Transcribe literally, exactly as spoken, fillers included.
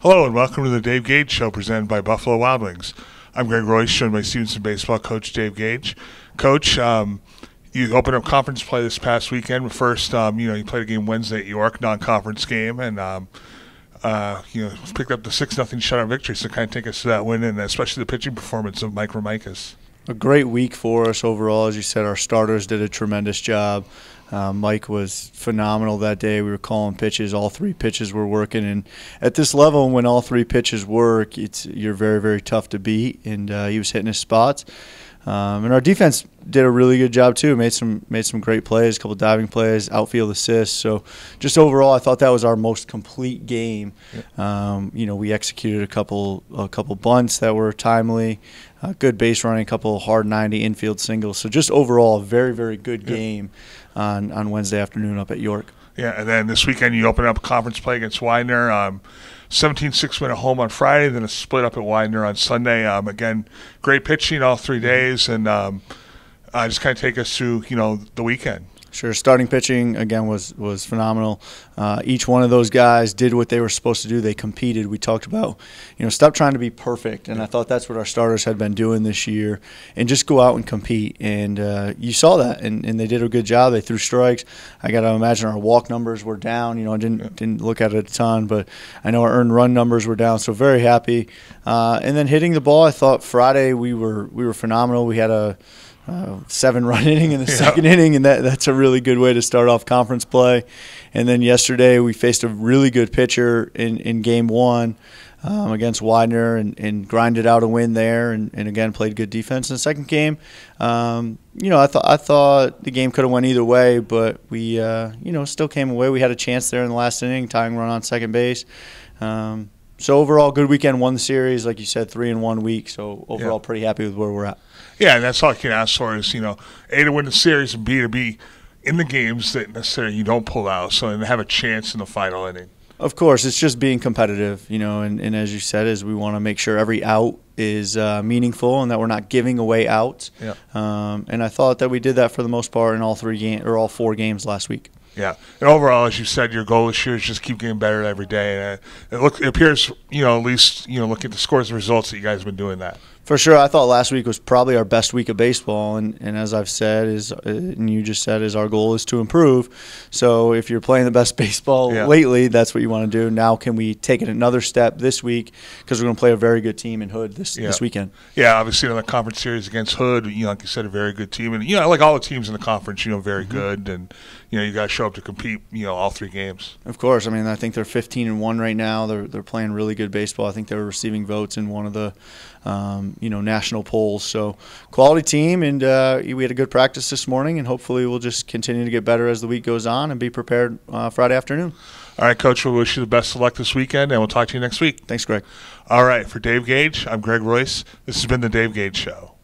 Hello and welcome to the Dave Gage Show presented by Buffalo Wild Wings. I'm Greg Royce, joined by Stevenson baseball coach Dave Gage. Coach, um, you opened up conference play this past weekend. First, um, you know, you played a game Wednesday at York, non-conference game, and um, uh, you know, picked up the six nothing shutout victory. So, kind of take us to that win, and especially the pitching performance of Mike Romikis. A great week for us overall. As you said, our starters did a tremendous job. Uh, Mike was phenomenal that day. We were calling pitches. All three pitches were working. And at this level, when all three pitches work, it's you're very, very tough to beat. And uh, he was hitting his spots. Um, and our defense did a really good job too. Made some made some great plays, a couple diving plays, outfield assists. So just overall, I thought that was our most complete game. Yeah. Um, you know, we executed a couple a couple bunts that were timely, uh, good base running, a couple hard ninety infield singles. So just overall, a very very good yeah. game on on Wednesday afternoon up at York. Yeah, and then this weekend you open up conference play against Widener. Um, seventeen six win at home on Friday, then a split up at Widener on Sunday. Um, again, great pitching all three days, and um, uh, just kind of take us through, you know, the weekend. Sure. Starting pitching, again, was was phenomenal. Uh, each one of those guys did what they were supposed to do. They competed. We talked about, you know, stop trying to be perfect, and I thought that's what our starters had been doing this year, and just go out and compete. And uh, you saw that, and, and they did a good job. They threw strikes. I got to imagine our walk numbers were down. You know, I didn't yeah. didn't look at it a ton, but I know our earned run numbers were down. So very happy. Uh, and then hitting the ball, I thought Friday we were we were phenomenal. We had a Uh, seven-run inning in the yeah. second inning, and that, that's a really good way to start off conference play. And then yesterday we faced a really good pitcher in, in game one um, against Widener and, and grinded out a win there, and, and again played good defense in the second game. Um, you know, I thought I thought the game could have went either way, but we uh, you know still came away. We had a chance there in the last inning, tying run on second base. Um, so overall, good weekend. Won the series, like you said, three in one week. So overall, yeah. pretty happy with where we're at. Yeah, and that's all I can ask for is, you know, A, to win the series, and B, to be in the games that necessarily you don't pull out, so and have a chance in the final inning. Of course, it's just being competitive, you know, and, and as you said, is we want to make sure every out is uh, meaningful and that we're not giving away outs. Yeah. Um, and I thought that we did that for the most part in all three game or all four games last week. Yeah, and overall, as you said, your goal this year is just keep getting better every day. And it, look, it appears, you know, at least, you know, look at the scores and results that you guys have been doing that. For sure, I thought last week was probably our best week of baseball, and, and as I've said, is and you just said, is our goal is to improve. So if you're playing the best baseball yeah. lately, that's what you want to do. Now, can we take it another step this week? Because we're going to play a very good team in Hood this yeah. this weekend. Yeah, obviously in the conference series against Hood, you know, like you said, a very good team, and you know, like all the teams in the conference, you know, very mm-hmm. good, and you know, you got to show up to compete, you know, all three games. Of course, I mean, I think they're fifteen and one right now. They're they're playing really good baseball. I think they were receiving votes in one of the, um, you know, national polls. So quality team, and uh, we had a good practice this morning, and hopefully we'll just continue to get better as the week goes on and be prepared uh, Friday afternoon. All right, Coach, we'll wish you the best of luck this weekend, and we'll talk to you next week. Thanks, Greg. All right, for Dave Gage, I'm Greg Royce. This has been the Dave Gage Show.